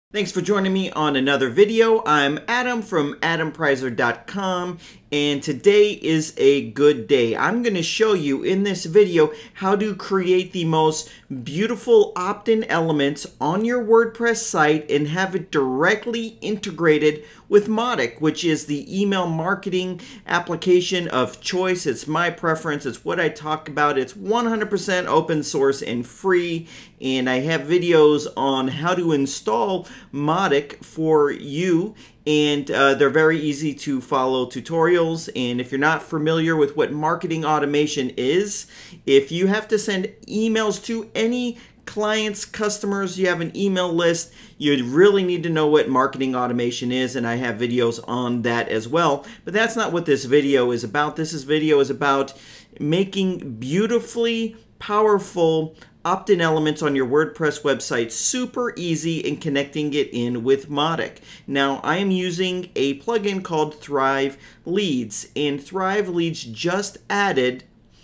Thanks for joining me on another video. I'm Adam from AdamPreiser.com, and today is a good day. I'm going to show you in this video how to create the most beautiful opt-in elements on your WordPress site and have it directly integrated with Mautic, which is the email marketing application of choice. It's my preference. It's what I talk about. It's 100% open source and free, and I have videos on how to install Mautic for you, and they're very easy to follow tutorials. And if you're not familiar with what marketing automation is, if you have to send emails to any clients, customers, you have an email list, you really need to know what marketing automation is, and I have videos on that as well. But that's not what this video is about. This video is about making beautifully powerful opt-in elements on your WordPress website super easy and connecting it in with Mautic. Now, I am using a plugin called Thrive Leads, and Thrive Leads just added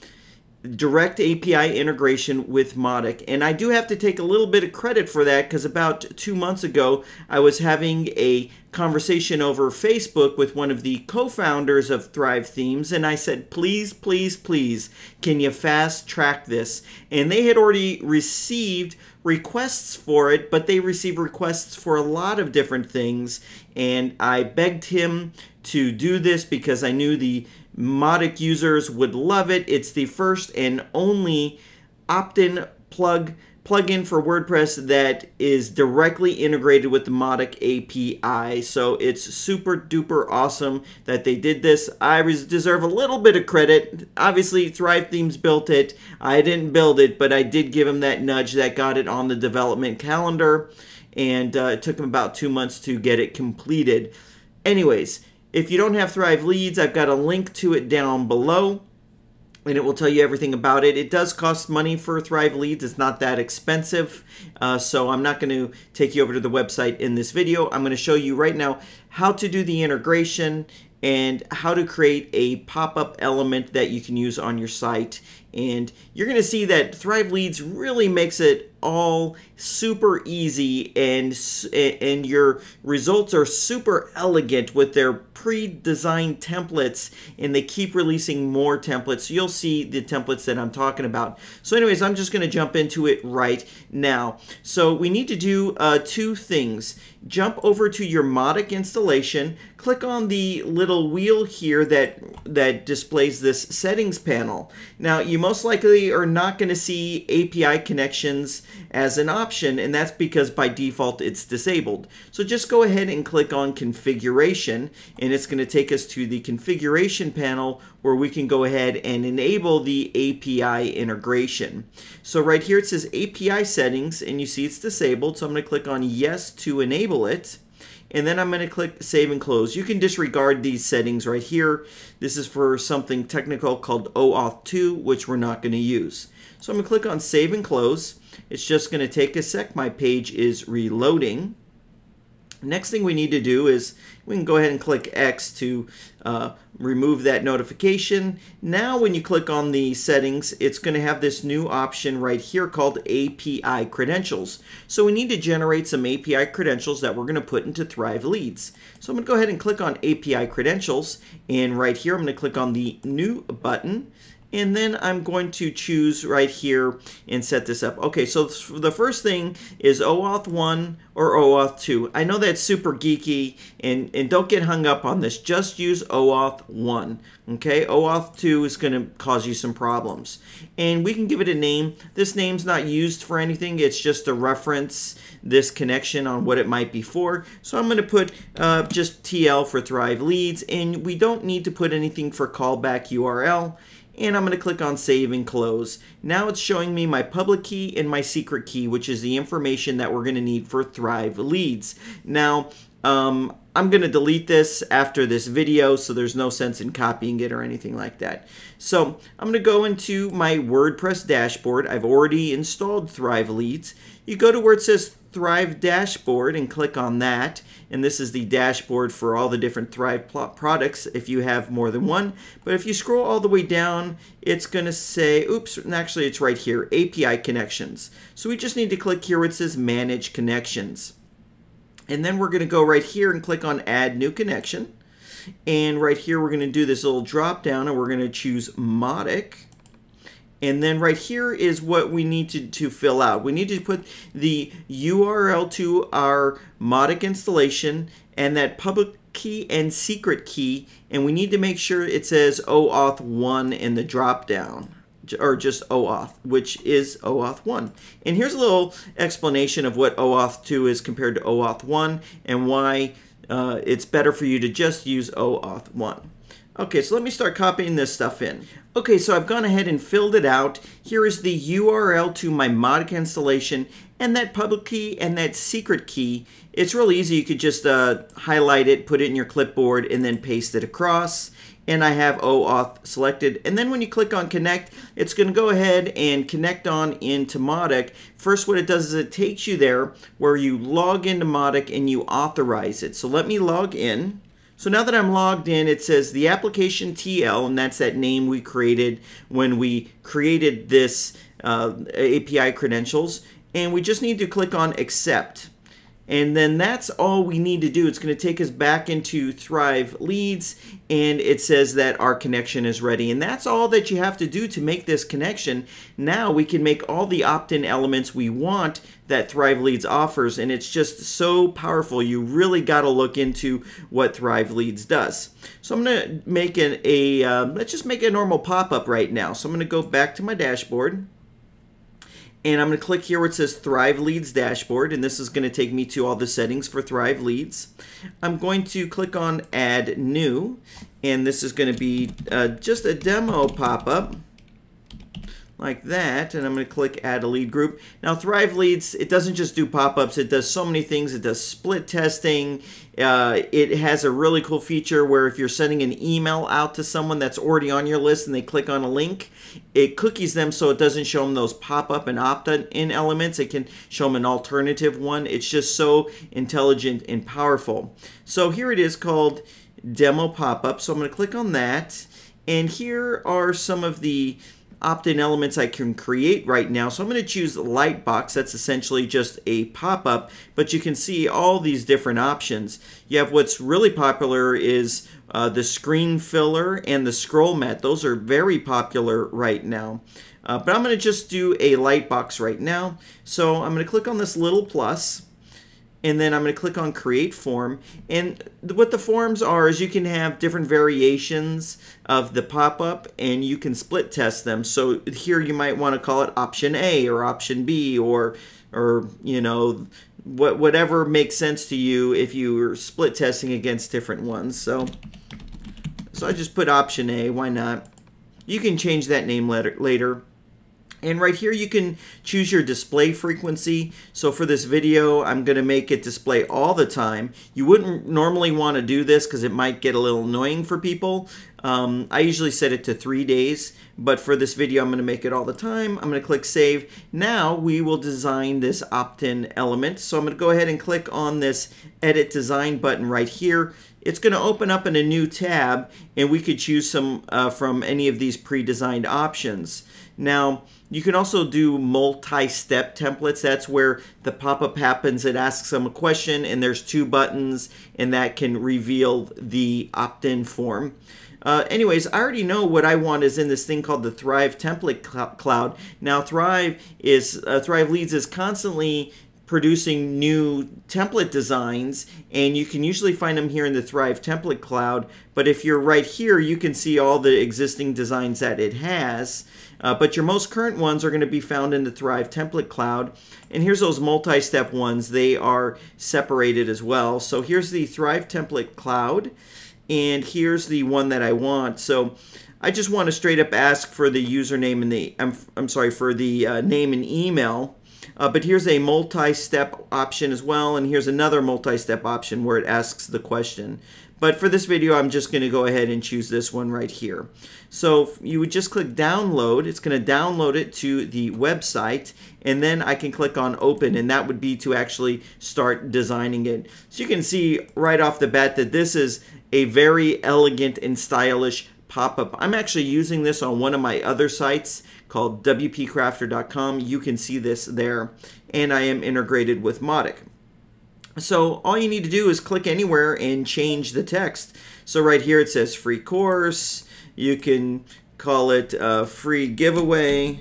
direct API integration with Mautic. And I do have to take a little bit of credit for that, because about 2 months ago, I was having a conversation over Facebook with one of the co-founders of Thrive Themes, and I said, please, please, please, can you fast track this? And they had already received requests for it, but they received requests for a lot of different things, and I begged him to do this because I knew the Mautic users would love it. It's the first and only opt-in plugin for WordPress that is directly integrated with the Mautic API. So it's super duper awesome that they did this. I deserve a little bit of credit. Obviously, Thrive Themes built it. I didn't build it, but I did give them that nudge that got it on the development calendar, and it took them about 2 months to get it completed. Anyways, if you don't have Thrive Leads, I've got a link to it down below, and it will tell you everything about it. It does cost money for Thrive Leads. It's not that expensive, so I'm not going to take you over to the website in this video. I'm going to show you right now how to do the integration and how to create a pop-up element that you can use on your site. And you're going to see that Thrive Leads really makes it all super easy, and your results are super elegant with their pre-designed templates, and they keep releasing more templates. So you'll see the templates that I'm talking about. So anyways, I'm just going to jump into it right now. So we need to do two things. Jump over to your Mautic installation, click on the little wheel here that displays this settings panel. Now, you most likely are not going to see API connections as an option, and that's because by default it's disabled. So just go ahead and click on configuration, and it's going to take us to the configuration panel where we can go ahead and enable the API integration. So right here it says API settings, and you see it's disabled, so I'm going to click on yes to enable it. And then I'm going to click Save and Close. You can disregard these settings right here. This is for something technical called OAuth 2, which we're not going to use. So I'm going to click on Save and Close. It's just going to take a sec. My page is reloading. Next thing we need to do is we can go ahead and click X to remove that notification. Now when you click on the settings, it's going to have this new option right here called API credentials. So we need to generate some API credentials that we're going to put into Thrive Leads. So I'm going to go ahead and click on API credentials, and right here I'm going to click on the new button. And then I'm going to choose right here and set this up. Okay, so the first thing is OAuth 1 or OAuth 2. I know that's super geeky, and don't get hung up on this. Just use OAuth 1. Okay, OAuth 2 is going to cause you some problems. And we can give it a name. This name's not used for anything. It's just to reference this connection on what it might be for. So I'm going to put just TL for Thrive Leads, and we don't need to put anything for callback URL. And I'm going to click on Save and Close. Now it's showing me my public key and my secret key, which is the information that we're going to need for Thrive Leads. Now, I'm going to delete this after this video, so there's no sense in copying it or anything like that. So I'm going to go into my WordPress dashboard. I've already installed Thrive Leads. You go to where it says Thrive Dashboard and click on that. And this is the dashboard for all the different Thrive products if you have more than one. But if you scroll all the way down, it's going to say, oops, actually it's right here, API connections. So we just need to click here where it says Manage Connections. And then we're going to go right here and click on Add New Connection. And right here, we're going to do this little drop down, and we're going to choose Mautic. And then right here is what we need to fill out. We need to put the URL to our Mautic installation and that public key and secret key. And we need to make sure it says OAuth 1 in the drop down, or just OAuth, which is OAuth 1. And here's a little explanation of what OAuth 2 is compared to OAuth 1 and why it's better for you to just use OAuth 1. Okay, so let me start copying this stuff in. Okay, so I've gone ahead and filled it out. Here is the URL to my Mautic installation and that public key and that secret key. It's really easy. You could just highlight it, put it in your clipboard, and then paste it across. And I have OAuth selected. And then when you click on connect, it's going to go ahead and connect on into Mautic. First, what it does is it takes you there where you log into Mautic and you authorize it. So let me log in. So now that I'm logged in, it says the application TL, and that's that name we created when we created this API credentials. And we just need to click on accept. And then that's all we need to do. It's going to take us back into Thrive Leads, and it says that our connection is ready. And that's all that you have to do to make this connection. Now we can make all the opt-in elements we want that Thrive Leads offers, and it's just so powerful. You really got to look into what Thrive Leads does. So I'm going to make let's just make a normal pop-up right now. So I'm going to go back to my dashboard. And I'm going to click here where it says Thrive Leads Dashboard, and this is going to take me to all the settings for Thrive Leads. I'm going to click on Add New, and this is going to be just a demo pop-up like that, and I'm going to click Add a Lead Group. Now Thrive Leads, it doesn't just do pop-ups, it does so many things. It does split testing. It has a really cool feature where if you're sending an email out to someone that's already on your list and they click on a link, it cookies them so it doesn't show them those pop-up and opt-in elements. It can show them an alternative one. It's just so intelligent and powerful. So here it is called Demo Pop-Up. So I'm going to click on that. And here are some of the opt-in elements I can create right now. So I'm going to choose Lightbox. That's essentially just a pop-up, but you can see all these different options. You have what's really popular is the screen filler and the scroll mat. Those are very popular right now. But I'm going to just do a Lightbox right now. So I'm going to click on this little plus, and then I'm going to click on Create Form. And what the forms are is you can have different variations of the pop-up, and you can split test them. So here you might want to call it Option A or Option B, or you know, whatever makes sense to you if you're split testing against different ones. So I just put Option A. Why not? You can change that name later. And right here you can choose your display frequency. So for this video, I'm going to make it display all the time. You wouldn't normally want to do this because it might get a little annoying for people. I usually set it to 3 days, but for this video I'm going to make it all the time. I'm going to click Save. Now we will design this opt-in element. So I'm going to go ahead and click on this Edit Design button right here. It's going to open up in a new tab, and we could choose some from any of these pre-designed options. Now, you can also do multi-step templates. That's where the pop-up happens. It asks them a question, and there's 2 buttons, and that can reveal the opt-in form. Anyways, I already know what I want is in this thing called the Thrive Template Cloud. Now, Thrive Leads is constantly producing new template designs, and you can usually find them here in the Thrive Template Cloud. But if you're right here, you can see all the existing designs that it has. But your most current ones are going to be found in the Thrive Template Cloud. And here's those multi-step ones. They are separated as well. So here's the Thrive Template Cloud, and here's the one that I want. So I just want to straight up ask for the username and the for the name and email. But here's a multi-step option as well, and here's another multi-step option where it asks the question. But for this video, I'm just going to go ahead and choose this one right here. So you would just click download. It's going to download it to the website, and then I can click on open, and that would be to actually start designing it. So you can see right off the bat that this is a very elegant and stylish pop-up. I'm actually using this on one of my other sites called wpcrafter.com. You can see this there, and I am integrated with Mautic. So all you need to do is click anywhere and change the text. So right here it says free course. You can call it free giveaway.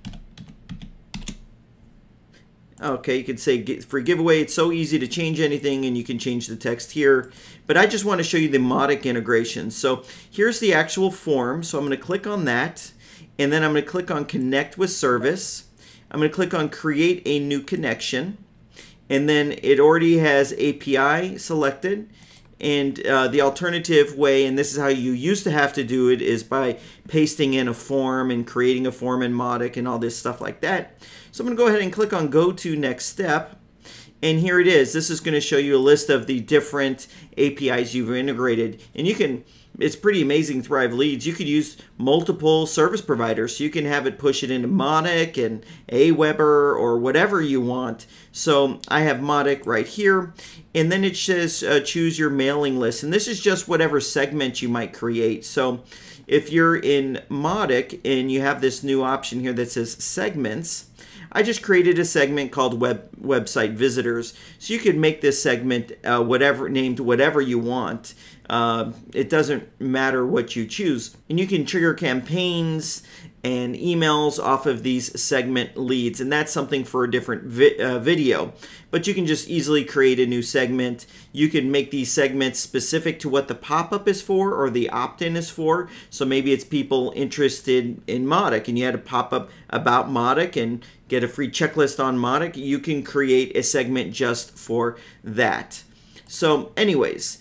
Okay, you could say free giveaway. It's so easy to change anything, and you can change the text here. But I just want to show you the Mautic integration. So here's the actual form. So I'm going to click on that, and then I'm going to click on Connect with Service. I'm going to click on Create a New Connection, and then it already has API selected. And the alternative way, and this is how you used to have to do it, is by pasting in a form and creating a form in Mautic and all this stuff like that. So I'm going to go ahead and click on Go to Next Step. And here it is. This is going to show you a list of the different APIs you've integrated. And you can, it's pretty amazing, Thrive Leads. You could use multiple service providers. So you can have it push it into Mautic and Aweber or whatever you want. So I have Mautic right here. And then it says choose your mailing list. And this is just whatever segment you might create. So if you're in Mautic and you have this new option here that says segments, I just created a segment called website visitors. So you could make this segment named whatever you want. It doesn't matter what you choose. And you can trigger campaigns and emails off of these segment leads. And that's something for a different video. But you can just easily create a new segment. You can make these segments specific to what the pop-up is for or the opt-in is for. So maybe it's people interested in Mautic and you had a pop-up about Mautic and get a free checklist on Mautic. You can create a segment just for that. So anyways,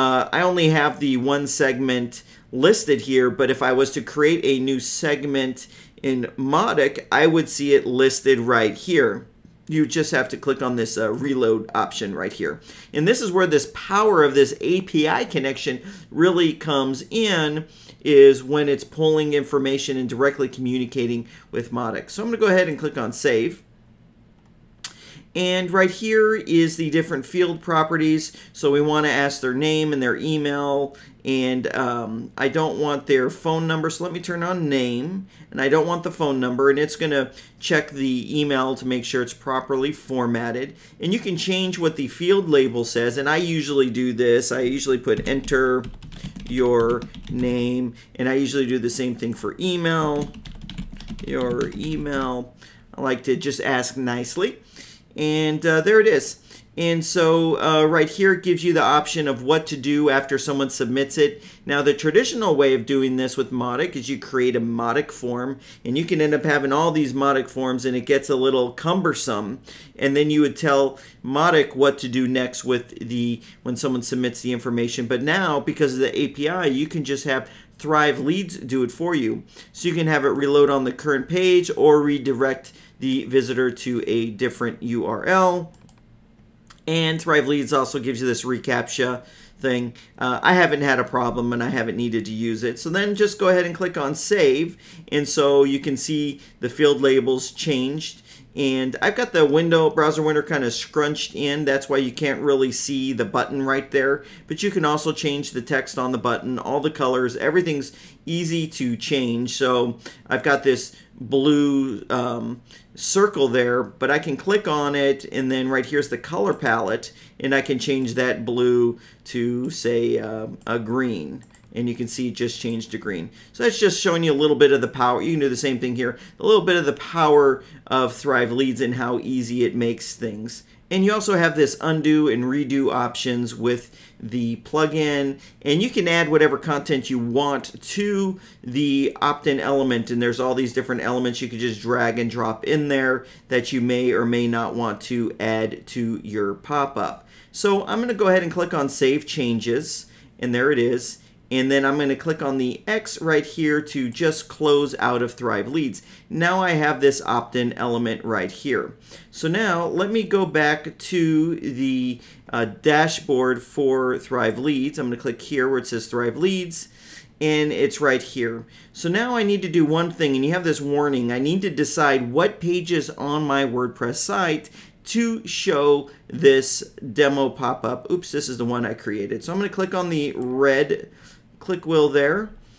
I only have the one segment listed here, but if I was to create a new segment in Mautic, I would see it listed right here. You just have to click on this reload option right here. And this is where this power of this API connection really comes in, is when it's pulling information and directly communicating with Mautic. So I'm going to go ahead and click on Save. And right here is the different field properties. So we want to ask their name and their email, and I don't want their phone number, so let me turn on name, and I don't want the phone number, and it's going to check the email to make sure it's properly formatted. And you can change what the field label says, and I usually do this. I usually put enter your name, and I usually do the same thing for email, your email. I like to just ask nicely. And there it is. And so right here it gives you the option of what to do after someone submits it. Now the traditional way of doing this with Mautic is you create a Mautic form, and you can end up having all these Mautic forms and it gets a little cumbersome. And then you would tell Mautic what to do next with when someone submits the information. But now, because of the API, you can just have Thrive Leads do it for you. So you can have it reload on the current page or redirect the visitor to a different URL. And Thrive Leads also gives you this reCAPTCHA thing. I haven't had a problem and I haven't needed to use it. So then just go ahead and click on Save. And so you can see the field labels changed. And I've got the browser window kind of scrunched in. That's why you can't really see the button right there. But you can also change the text on the button, all the colors, everything's easy to change. So I've got this blue circle there, but I can click on it, and then right here's the color palette, and I can change that blue to, say, a green. And you can see it just changed to green. So that's just showing you a little bit of the power. You can do the same thing here. A little bit of the power of Thrive Leads and how easy it makes things. And you also have this undo and redo options with the plugin. And you can add whatever content you want to the opt-in element. And there's all these different elements you can just drag and drop in there that you may or may not want to add to your pop-up. So I'm going to go ahead and click on Save Changes. And there it is. And then I'm going to click on the X right here to just close out of Thrive Leads. Now I have this opt-in element right here. So now let me go back to the dashboard for Thrive Leads. I'm going to click here where it says Thrive Leads, and it's right here. So now I need to do one thing, and you have this warning. I need to decide what pages on my WordPress site to show this demo pop-up. Oops, this is the one I created. So I'm going to click on the red click wheel there,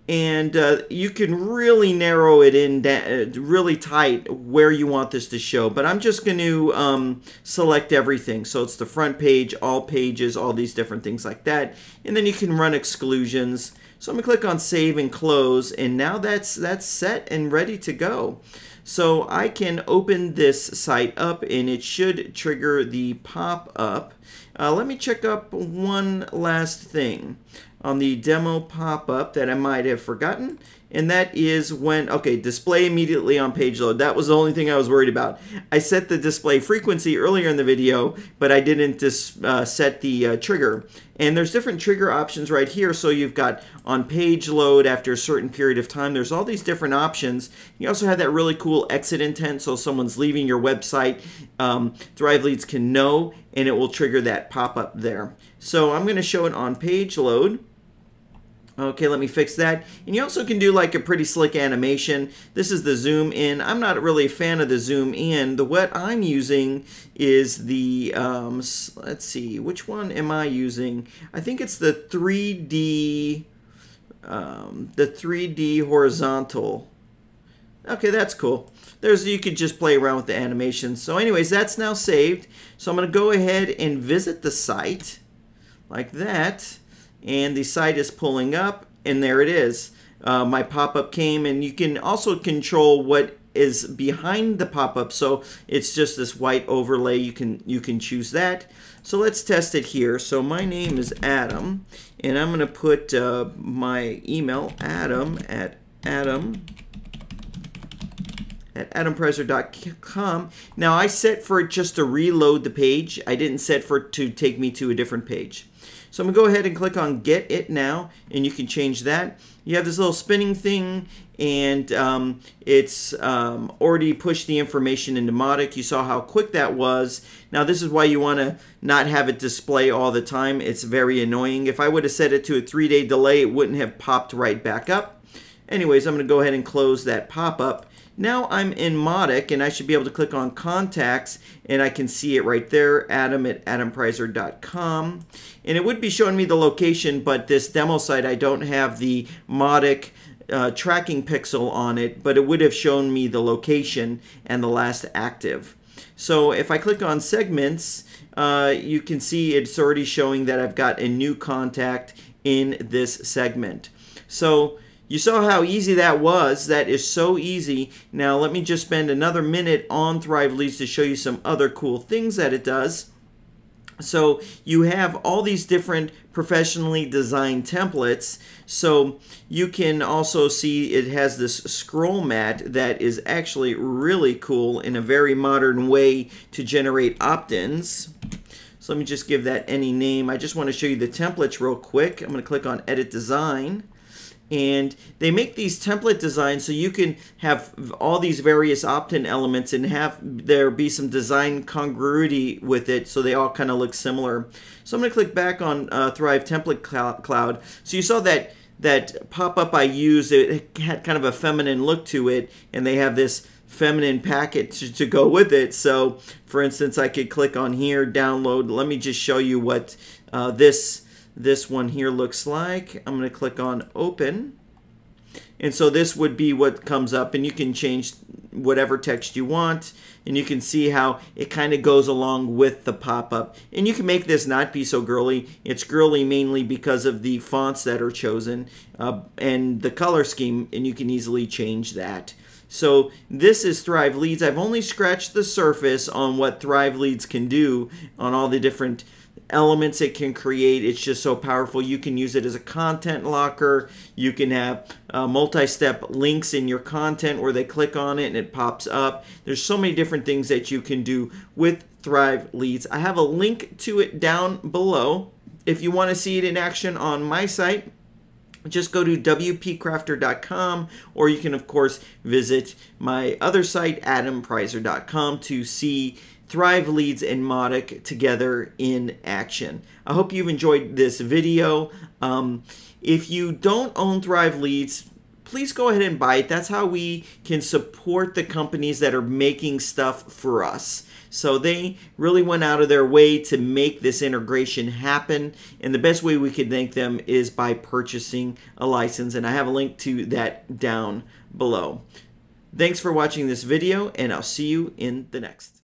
and you can really narrow it in really tight where you want this to show. But I'm just going to select everything. So it's the front page, all pages, all these different things like that. And then you can run exclusions. So I'm going to click on Save and Close, and now that's set and ready to go. So I can open this site up, and it should trigger the pop-up. Let me check up one last thing on the demo pop-up that I might have forgotten, and that is when, okay, display immediately on page load. That was the only thing I was worried about. I set the display frequency earlier in the video, but I didn't set the trigger. And there's different trigger options right here. So you've got on page load after a certain period of time. There's all these different options. You also have that really cool exit intent. So someone's leaving your website, Thrive Leads can know, and it will trigger that pop-up there. So I'm going to show it on page load. Okay, let me fix that. And you also can do like a pretty slick animation. This is the zoom in. I'm not really a fan of the zoom in. What I'm using is the, let's see, which one am I using? I think it's the 3D horizontal. Okay, that's cool. You could just play around with the animations. So anyways, that's now saved. So I'm going to go ahead and visit the site like that. And the site is pulling up, and there it is. My pop-up came, and you can also control what is behind the pop-up. So it's just this white overlay. You can choose that. So let's test it here. So my name is Adam, and I'm going to put my email, adampreiser.com. Now I set for it just to reload the page. I didn't set for it to take me to a different page. So I'm going to go ahead and click on Get It Now, and you can change that. You have this little spinning thing, and it's already pushed the information into Mautic. You saw how quick that was. Now this is why you want to not have it display all the time. It's very annoying. If I would have set it to a 3-day delay, it wouldn't have popped right back up. Anyways, I'm going to go ahead and close that pop-up. Now I'm in Mautic, and I should be able to click on Contacts, and I can see it right there, adam@adampreiser.com. And it would be showing me the location, but this demo site, I don't have the Mautic tracking pixel on it, but it would have shown me the location and the last active. So if I click on Segments, you can see it's already showing that I've got a new contact in this segment. So you saw how easy that was. That is so easy. Now let me just spend another minute on Thrive Leads to show you some other cool things that it does. So you have all these different professionally designed templates. So you can also see it has this scroll mat that is actually really cool in a very modern way to generate opt-ins. So let me just give that any name. I just want to show you the templates real quick. I'm going to click on Edit Design. And they make these template designs so you can have all these various opt-in elements and have there be some design congruity with it so they all kind of look similar. So I'm going to click back on Thrive Template Cloud. So you saw that pop-up I used. It had kind of a feminine look to it, and they have this feminine package to go with it. So for instance, I could click on here, download. Let me just show you what this one here looks like. I'm going to click on Open. And so this would be what comes up, and you can change whatever text you want, and you can see how it kind of goes along with the pop-up. And you can make this not be so girly. It's girly mainly because of the fonts that are chosen and the color scheme, and you can easily change that. So this is Thrive Leads. I've only scratched the surface on what Thrive Leads can do on all the different elements it can create. It's just so powerful. You can use it as a content locker. You can have multi-step links in your content where they click on it and it pops up. There's so many different things that you can do with Thrive Leads. I have a link to it down below. If you want to see it in action on my site, just go to wpcrafter.com, or you can of course visit my other site, adampreiser.com, to see Thrive Leads and Mautic together in action. I hope you've enjoyed this video. If you don't own Thrive Leads, please go ahead and buy it. That's how we can support the companies that are making stuff for us. So they really went out of their way to make this integration happen, and the best way we could thank them is by purchasing a license, and I have a link to that down below. Thanks for watching this video, and I'll see you in the next.